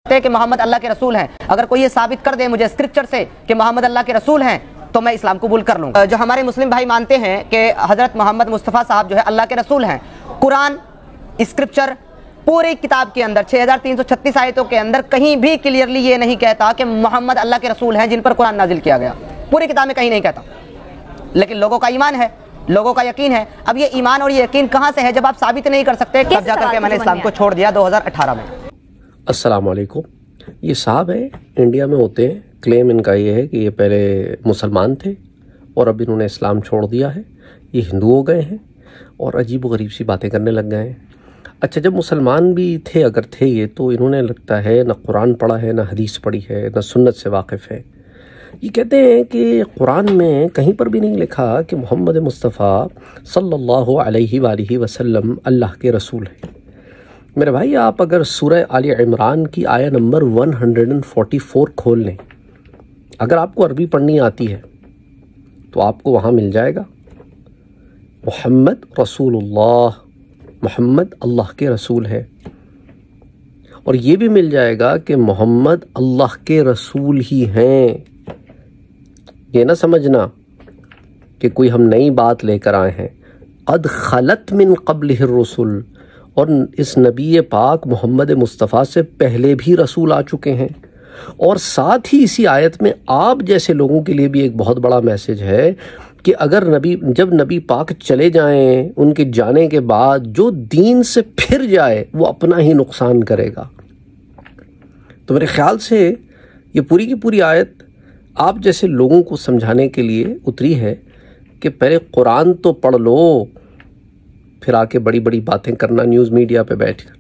कि मोहम्मद अल्लाह के रसूल हैं। अगर कोई ये साबित कर दे मुझे स्क्रिप्चर से कि मोहम्मद अल्लाह के रसूल हैं तो मैं इस्लाम कबूल कर लूँगा। जो हमारे मुस्लिम भाई मानते हैं कि हज़रत मोहम्मद मुस्तफ़ा साहब जो है अल्लाह के रसूल हैं, कुरान स्क्रिप्चर पूरी किताब के अंदर 6336 आयतों के अंदर कहीं भी क्लियरली ये नहीं कहता कि मोहम्मद अल्लाह के रसूल हैं जिन पर कुरान नाजिल किया गया। पूरी किताब में कहीं नहीं कहता, लेकिन लोगों का ईमान है, लोगों का यकीन है। अब ये ईमान और ये यकीन कहाँ से है जब आप साबित नहीं कर सकते? तब जाकर के मैंने इस्लाम को छोड़ दिया 2018 में। अस्सलाम वालेकुम। ये साहब है, इंडिया में होते हैं। क्लेम इनका ये है कि ये पहले मुसलमान थे और अब इन्होंने इस्लाम छोड़ दिया है, ये हिंदू हो गए हैं और अजीब व गरीब सी बातें करने लग गए हैं। अच्छा, जब मुसलमान भी थे, अगर थे ये, तो इन्होंने लगता है न कुरान पढ़ा है, न हदीस पढ़ी है, न सुन्नत से वाकिफ़ है। ये कहते हैं कि कुरान में कहीं पर भी नहीं लिखा कि मोहम्मद मुस्तफ़ा सल्लल्लाहु अलैहि वसल्लम अल्लाह के रसूल हैं। मेरे भाई, आप अगर सूरह आले इमरान की आया नंबर 144 खोल लें, अगर आपको अरबी पढ़नी आती है तो आपको वहाँ मिल जाएगा मोहम्मद रसूलुल्लाह, मोहम्मद अल्लाह के रसूल है। और ये भी मिल जाएगा कि मोहम्मद अल्लाह के रसूल ही हैं। ये ना समझना कि कोई हम नई बात लेकर आए हैं। क़द खलत मिन क़ब्लिहिर रसूल, और इस नबी पाक मोहम्मद मुस्तफ़ा से पहले भी रसूल आ चुके हैं। और साथ ही इसी आयत में आप जैसे लोगों के लिए भी एक बहुत बड़ा मैसेज है कि अगर जब नबी पाक चले जाएं, उनके जाने के बाद जो दीन से फिर जाए वो अपना ही नुकसान करेगा। तो मेरे ख्याल से ये पूरी की पूरी आयत आप जैसे लोगों को समझाने के लिए उतरी है कि पहले कुरान तो पढ़ लो, फिर आके बड़ी बड़ी बातें करना न्यूज़ मीडिया पे बैठकर।